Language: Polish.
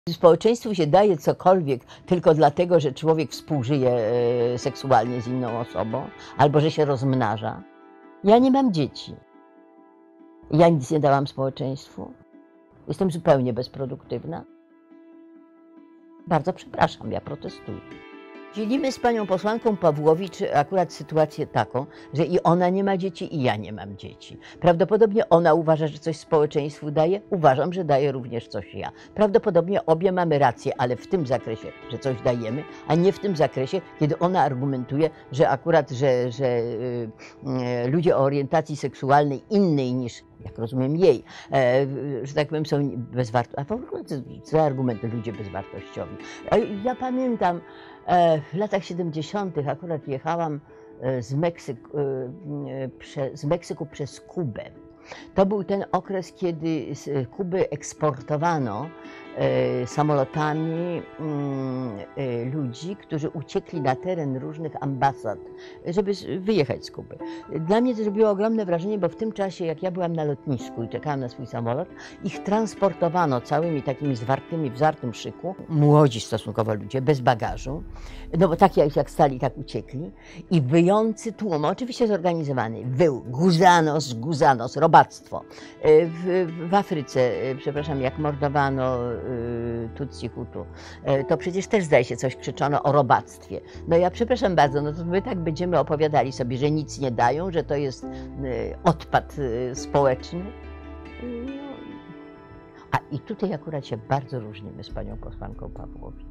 Społeczeństwu się daje cokolwiek tylko dlatego, że człowiek współżyje seksualnie z inną osobą, albo że się rozmnaża. Ja nie mam dzieci. Ja nic nie dałam społeczeństwu. Jestem zupełnie bezproduktywna. Bardzo przepraszam, ja protestuję. Dzielimy z panią posłanką Pawłowicz akurat sytuację taką, że i ona nie ma dzieci, i ja nie mam dzieci. Prawdopodobnie ona uważa, że coś społeczeństwu daje, uważam, że daje również coś ja. Prawdopodobnie obie mamy rację, ale w tym zakresie, że coś dajemy, a nie w tym zakresie, kiedy ona argumentuje, że akurat, że ludzie o orientacji seksualnej innej niż, jak rozumiem, jej, że tak powiem, są bezwartościowi. A w ogóle co argumenty ludzie bezwartościowi? Ja pamiętam, w latach 70. akurat jechałam z Meksyku przez Kubę. To był ten okres, kiedy z Kuby eksportowano samolotami ludzi, którzy uciekli na teren różnych ambasad, żeby wyjechać z Kuby. Dla mnie to zrobiło ogromne wrażenie, bo w tym czasie, jak ja byłam na lotnisku i czekałam na swój samolot, ich transportowano całymi takimi zwartymi, w zwartym szyku, młodzi stosunkowo ludzie, bez bagażu, no bo tak jak stali, tak uciekli, i wyjący tłum, oczywiście zorganizowany, był guzanos, robactwo. W Afryce, przepraszam, jak mordowano Tutsi, Hutu, to przecież też zdaje się coś krzyczono o robactwie. No ja przepraszam bardzo, no to my tak będziemy opowiadali sobie, że nic nie dają, że to jest odpad społeczny. No. A i tutaj akurat się bardzo różnimy z panią posłanką Pawłowicz.